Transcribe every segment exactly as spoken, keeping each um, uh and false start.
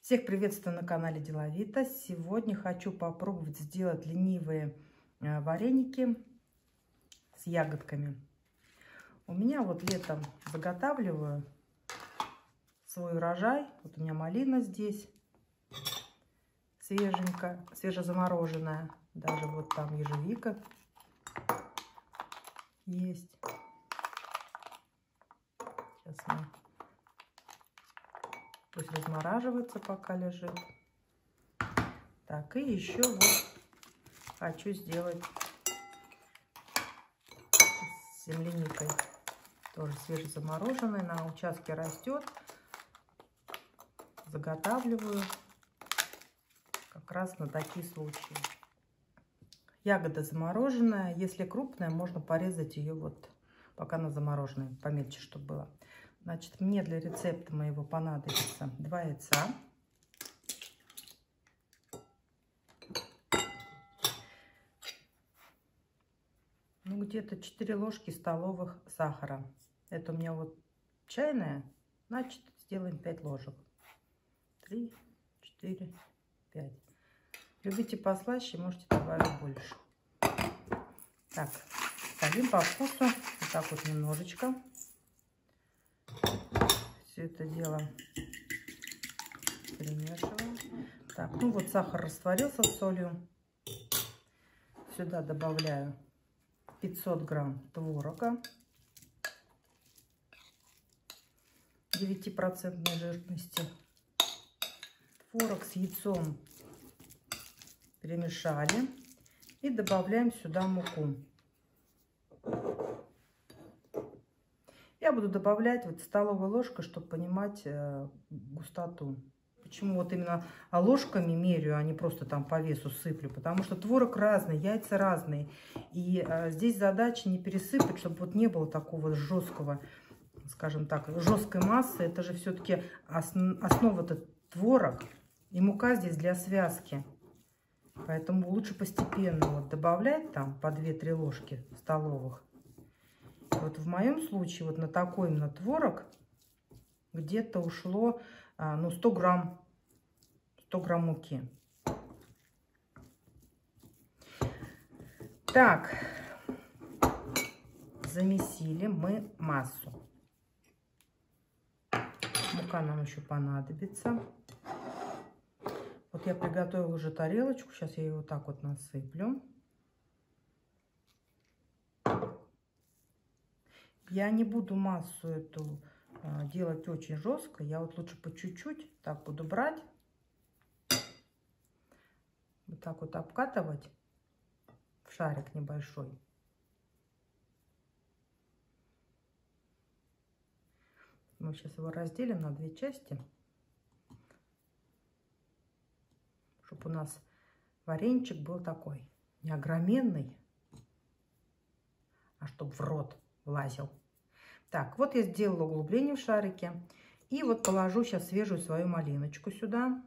Всех приветствую на канале Деловито. Сегодня хочу попробовать сделать ленивые вареники с ягодками. У меня вот летом заготавливаю свой урожай. Вот у меня малина здесь свеженькая, свежезамороженная. Даже вот там ежевика есть. Сейчас мы... Пусть размораживается, пока лежит. Так, и еще вот хочу сделать с земляникой. Тоже свежезамороженной. На участке растет. Заготавливаю как раз на такие случаи. Ягода замороженная. Если крупная, можно порезать ее вот, пока она замороженная, помельче, чтобы было. Значит, мне для рецепта моего понадобится два яйца, ну, где-то четыре ложки столовых сахара. Это у меня вот чайная, значит, сделаем пять ложек. три, четыре, пять. Любите послаще, можете добавить больше. Так, солим по вкусу, вот так вот немножечко. Все это дело перемешиваем. Так, ну вот сахар растворился с солью. Сюда добавляю пятьсот грамм творога девятипроцентной жирности. Творог с яйцом перемешали и добавляем сюда муку. Я буду добавлять вот столовой ложкой, чтобы понимать э, густоту. Почему вот именно ложками меряю, а не просто там по весу сыплю? Потому что творог разный, яйца разные. И э, здесь задача не пересыпать, чтобы вот не было такого жесткого, скажем так, жесткой массы. Это же все-таки основ, основа-то творог. И мука здесь для связки. Поэтому лучше постепенно вот добавлять там по две-три ложки столовых. Вот в моем случае вот на такой именно творог где-то ушло ну, сто грамм, сто грамм муки. Так, замесили мы массу. Мука нам еще понадобится. Вот я приготовила уже тарелочку. Сейчас я ее вот так вот насыплю. Я не буду массу эту а, делать очень жестко. Я вот лучше по чуть-чуть так буду брать. Вот так вот обкатывать в шарик небольшой. Мы сейчас его разделим на две части. Чтобы у нас вареничек был такой не огроменный, а чтобы в рот влазил. Так, вот я сделала углубление в шарике. И вот положу сейчас свежую свою малиночку сюда.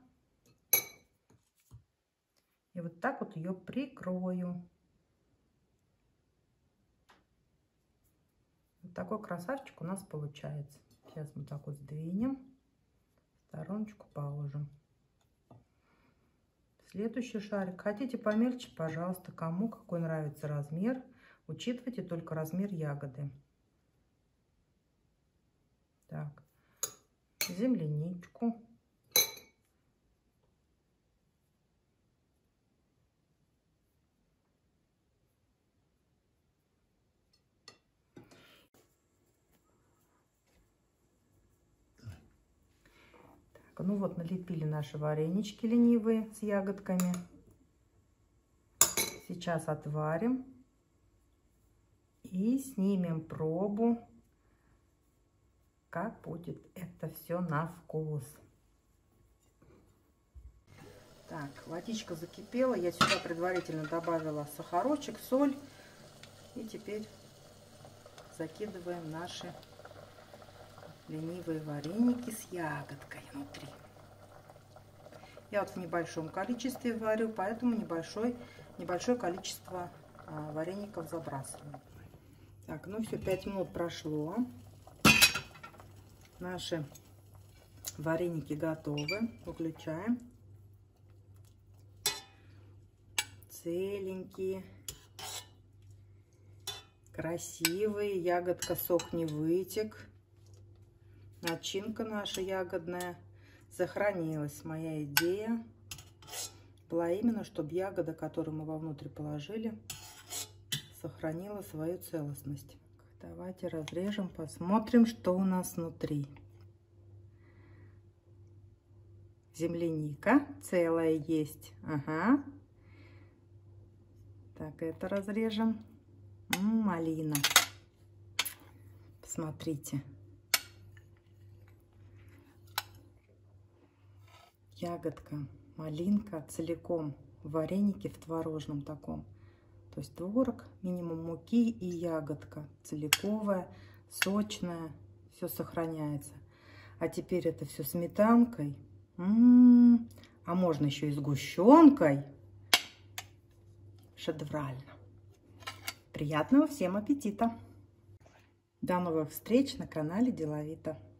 И вот так вот ее прикрою. Вот такой красавчик у нас получается. Сейчас мы так вот сдвинем. Стороночку положим. Следующий шарик. Хотите помельче, пожалуйста. Кому какой нравится размер. Учитывайте только размер ягоды. Так, земляничку. Так, ну вот налепили наши варенички ленивые с ягодками. Сейчас отварим и снимем пробу. Как будет это все на вкус. Так, водичка закипела. Я сюда предварительно добавила сахарочек, соль. И теперь закидываем наши ленивые вареники с ягодкой внутри. Я вот в небольшом количестве варю, поэтому небольшой, небольшое количество а, вареников забрасываю. Так, ну все, пять минут прошло. Наши Вареники готовы. Выключаем. Целенькие. Красивые. Ягодка, сок не вытек. Начинка наша ягодная сохранилась. Моя идея была именно, чтобы ягода, которую мы вовнутрь положили, сохранила свою целостность. Давайте разрежем, посмотрим, что у нас внутри. Земляника целая есть. Ага. Так, это разрежем. М-м, малина. Посмотрите. Ягодка, малинка целиком в варенике в творожном таком. То есть творог, минимум муки и ягодка целиковая, сочная, все сохраняется. А теперь это все сметанкой. М-м-м. А можно еще и сгущенкой. Шедеврально. Приятного всем аппетита! До новых встреч на канале Деловито.